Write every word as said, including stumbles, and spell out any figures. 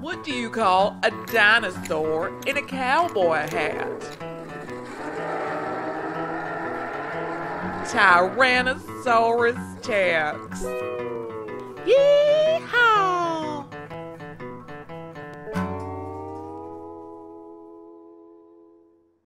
What do you call a dinosaur in a cowboy hat? Tyrannosaurus Rex. Yeehaw!